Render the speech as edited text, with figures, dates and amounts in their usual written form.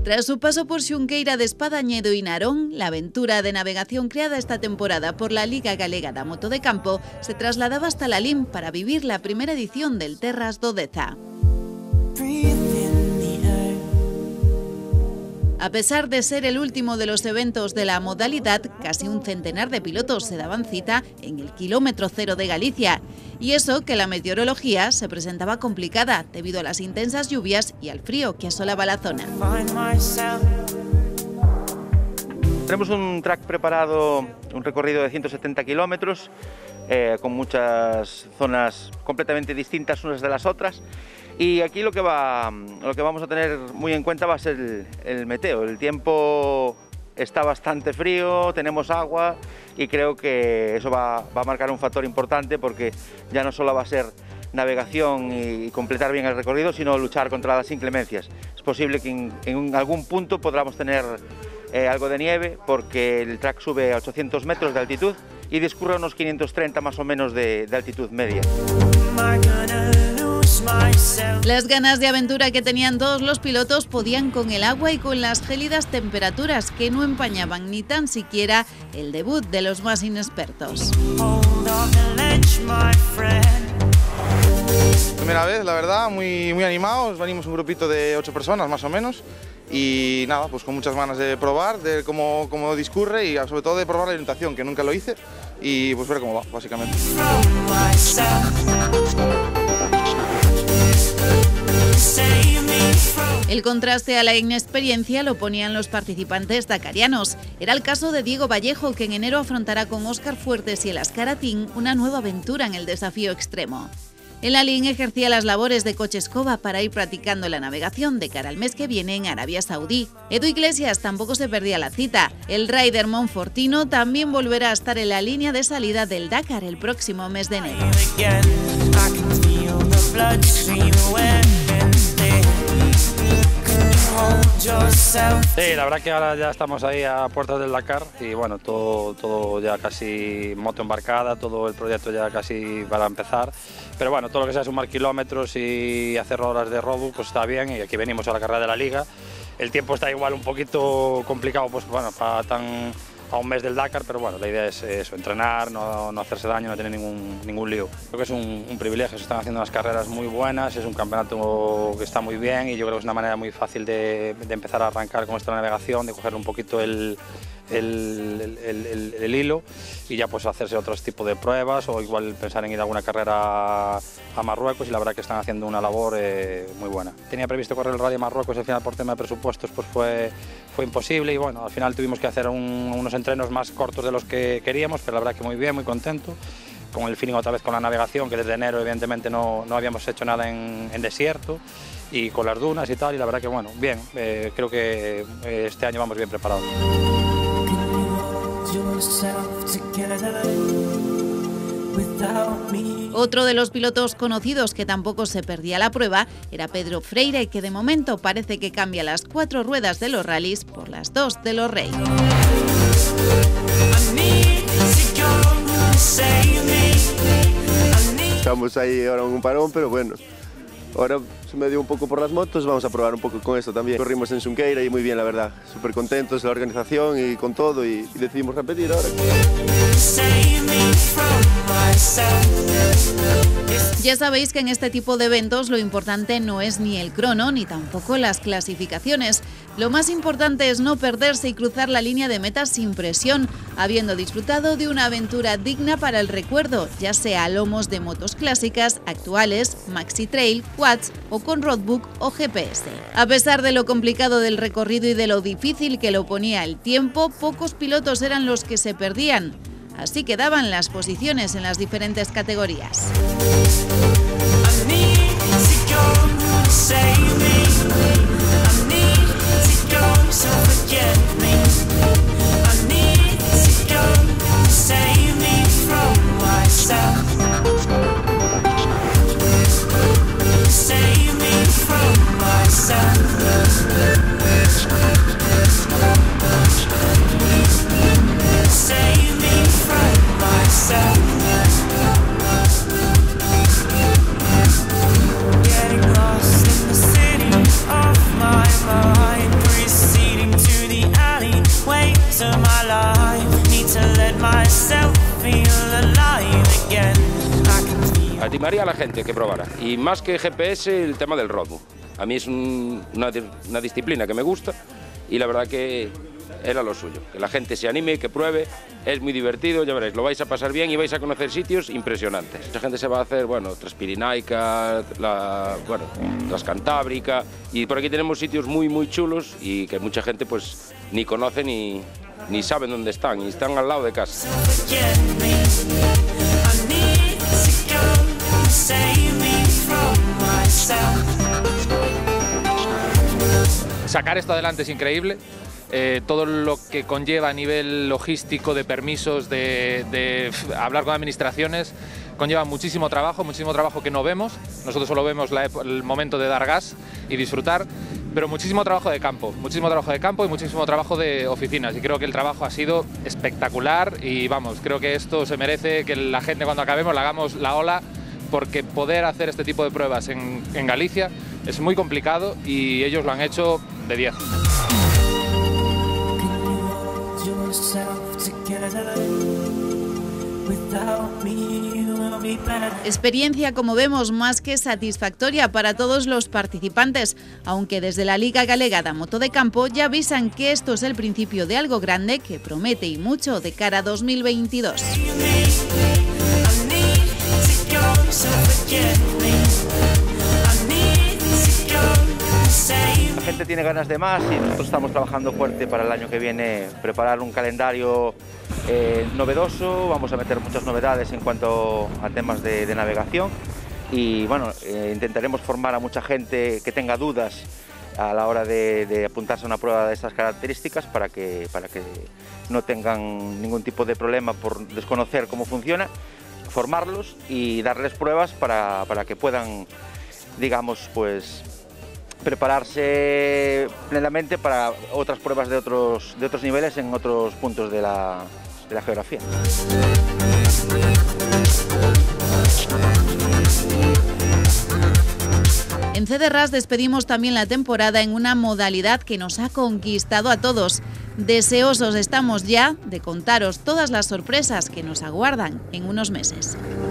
Tras su paso por Xunqueira de Espadañedo y Narón, la aventura de navegación creada esta temporada por la Liga Galega da Moto de Campo se trasladaba hasta Lalín para vivir la primera edición del Terras do Deza. A pesar de ser el último de los eventos de la modalidad, casi un centenar de pilotos se daban cita en el kilómetro cero de Galicia. Y eso que la meteorología se presentaba complicada debido a las intensas lluvias y al frío que asolaba la zona. Tenemos un track preparado, un recorrido de 170 kilómetros, con muchas zonas completamente distintas unas de las otras. Y aquí lo que vamos a tener muy en cuenta va a ser el meteo. El tiempo está bastante frío, tenemos agua y creo que eso va a marcar un factor importante, porque ya no solo va a ser navegación y completar bien el recorrido, sino luchar contra las inclemencias. Es posible que en algún punto podamos tener algo de nieve, porque el track sube a 800 metros de altitud y discurre a unos 530 más o menos de altitud media. Las ganas de aventura que tenían todos los pilotos podían con el agua y con las gélidas temperaturas que no empañaban ni tan siquiera el debut de los más inexpertos. Primera vez, la verdad, muy animados, venimos un grupito de 8 personas más o menos y nada, pues con muchas ganas de probar, de cómo discurre y sobre todo de probar la orientación, que nunca lo hice, y pues ver cómo va, básicamente. El contraste a la inexperiencia lo ponían los participantes dakarianos. Era el caso de Diego Vallejo, que en enero afrontará con Óscar Fuertes y el Azcaratín una nueva aventura en el desafío extremo. En Lalín ejercía las labores de coche escoba para ir practicando la navegación de cara al mes que viene en Arabia Saudí. Edu Iglesias tampoco se perdía la cita. El rider monfortino también volverá a estar en la línea de salida del Dakar el próximo mes de enero. Sí, la verdad que ahora ya estamos ahí a puertas del Dakar y bueno, todo ya casi moto embarcada, todo el proyecto ya casi para empezar. Pero bueno, todo lo que sea sumar kilómetros y hacer horas de robo pues está bien, y aquí venimos a la carrera de la Liga. El tiempo está igual un poquito complicado, pues bueno, a un mes del Dakar, pero bueno, la idea es eso, entrenar, no hacerse daño, no tener ningún lío. Creo que es un privilegio, se están haciendo unas carreras muy buenas, es un campeonato que está muy bien y yo creo que es una manera muy fácil de empezar a arrancar con esta navegación, de coger un poquito el hilo y ya pues hacerse otros tipos de pruebas o igual pensar en ir a alguna carrera a Marruecos, y la verdad que están haciendo una labor muy buena. Tenía previsto correr el Rally a Marruecos, al final por tema de presupuestos pues fue imposible y bueno, al final tuvimos que hacer unos entrenos más cortos de los que queríamos, pero la verdad que muy bien, muy contento. Con el feeling otra vez con la navegación, que desde enero evidentemente no habíamos hecho nada en desierto, y con las dunas y tal, y la verdad que bueno, bien, creo que este año vamos bien preparados. Otro de los pilotos conocidos que tampoco se perdía la prueba era Pedro Freire, que de momento parece que cambia las 4 ruedas de los rallies por las 2 de los Rey. Estamos ahí ahora en un parón, pero bueno, ahora se me dio un poco por las motos, vamos a probar un poco con esto también. Corrimos en Xunqueira y muy bien, la verdad, súper contentos de la organización y con todo, y decidimos repetir ahora. Ya sabéis que en este tipo de eventos lo importante no es ni el crono ni tampoco las clasificaciones. Lo más importante es no perderse y cruzar la línea de meta sin presión, habiendo disfrutado de una aventura digna para el recuerdo, ya sea a lomos de motos clásicas, actuales, maxi trail, quads o con roadbook o GPS. A pesar de lo complicado del recorrido y de lo difícil que lo ponía el tiempo, pocos pilotos eran los que se perdían. Así quedaban las posiciones en las diferentes categorías. Animaría a la gente que probara, y más que GPS, el tema del road book. A mí es una disciplina que me gusta y la verdad que era lo suyo, que la gente se anime, que pruebe, es muy divertido, ya veréis, lo vais a pasar bien y vais a conocer sitios impresionantes. Mucha gente se va a hacer, bueno, Transpirinaica, Transcantábrica, y por aquí tenemos sitios muy chulos y que mucha gente pues ni conoce ni saben dónde están, y están al lado de casa. Sacar esto adelante es increíble. Todo lo que conlleva a nivel logístico, de permisos, de hablar con administraciones, conlleva muchísimo trabajo que no vemos. Nosotros solo vemos el momento de dar gas y disfrutar, pero muchísimo trabajo de campo y muchísimo trabajo de oficinas. Y creo que el trabajo ha sido espectacular y vamos, creo que esto se merece que la gente cuando acabemos le hagamos la ola, porque poder hacer este tipo de pruebas en Galicia es muy complicado y ellos lo han hecho de 10. Experiencia, como vemos, más que satisfactoria para todos los participantes, aunque desde la Liga Galega da Moto de Campo ya avisan que esto es el principio de algo grande que promete y mucho de cara a 2022. La gente tiene ganas de más y nosotros estamos trabajando fuerte para el año que viene, preparar un calendario novedoso. Vamos a meter muchas novedades en cuanto a temas de navegación y bueno, intentaremos formar a mucha gente que tenga dudas a la hora de apuntarse a una prueba de estas características para que no tengan ningún tipo de problema por desconocer cómo funciona, formarlos y darles pruebas para que puedan, digamos, pues prepararse plenamente para otras pruebas de otros niveles en otros puntos de la geografía. En CDRAS despedimos también la temporada en una modalidad que nos ha conquistado a todos. Deseosos estamos ya de contaros todas las sorpresas que nos aguardan en unos meses.